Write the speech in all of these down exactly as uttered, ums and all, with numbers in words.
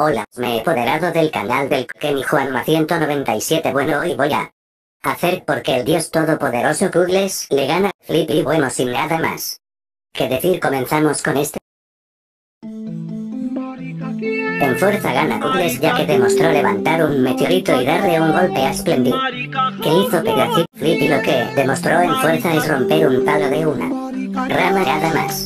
Hola, me he apoderado del canal del Kenny Juanma ciento noventa y siete. Bueno, hoy voy a hacer porque el dios todopoderoso Kugles le gana a Flippy. Bueno, sin nada más que decir, comenzamos con este. En fuerza gana Kugles, ya que demostró levantar un meteorito y darle un golpe a Splendid, que hizo pedacito. Flippy lo que demostró en fuerza es romper un palo de una rama, nada más.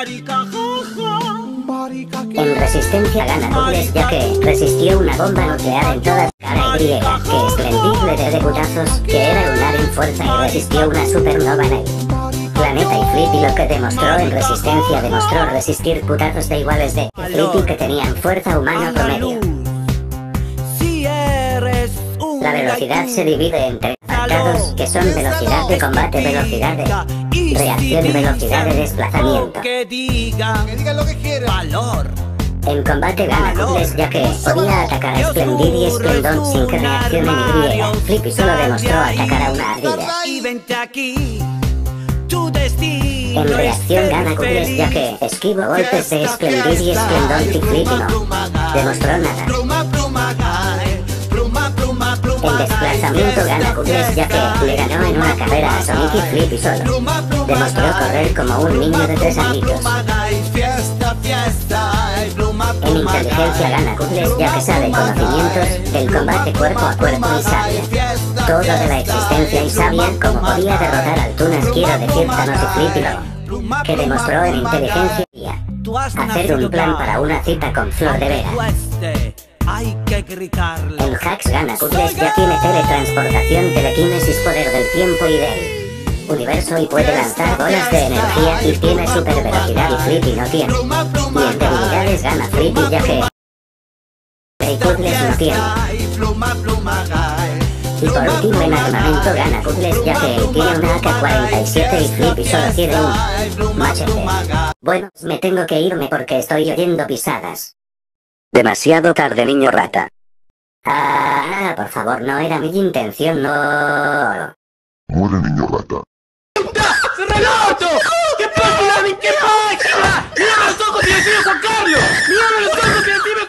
En resistencia gana Kugles, ya que resistió una bomba nuclear en toda cara y griega, que Splendid le dio de putazos, que era lunar en fuerza, y resistió una supernova en el planeta. Y Flippy lo que demostró en resistencia demostró resistir putazos de iguales de Flippy, que tenían fuerza humana promedio. La velocidad se divide entre apartados, que son velocidad de combate, velocidad de reacción y velocidad de desplazamiento. Que digan, que digan lo que quieran. Valor. En combate gana Kugles, ya que podía atacar a Splendid y Splendon sin que reaccionen y. Flippy solo demostró atacar a una ardilla. En reacción gana Kugles, ya que esquivo golpes de Splendid y Splendon, y Flippy no demostró nada. En desplazamiento gana Kugles, ya que le ganó en una carrera a Sonic, y Flippy solo demostró correr como un niño de tres añitos. En inteligencia gana Kugles, ya que sabe conocimientos del combate cuerpo a cuerpo y sabia todo de la existencia, y sabía cómo podía derrotar al Tunas, quiero decir Thanos, y Flippy lo que demostró en inteligencia y hacer un plan para una cita con Flor de Vera. En hacks gana Kugles, ya tiene teletransportación, telequinesis, poder del tiempo y del universo, y puede lanzar bolas de energía, y tiene super velocidad, y Flippy no tiene. Y en debilidades gana Flippy, ya que y Kugles no tiene. Y por último en armamento gana Kugles, ya que tiene una A K cuarenta y siete y Flippy solo tiene un machete. Bueno, me tengo que irme porque estoy oyendo pisadas. Demasiado tarde, niño rata. Ah, por favor, no era mi intención, no. Muere, niño rata. ¡Relato! ¿Qué pasa, David? ¿Qué pasa? ¡Mírame los ojos y decime Juan Carlos! ¡Mírame los ojos y decime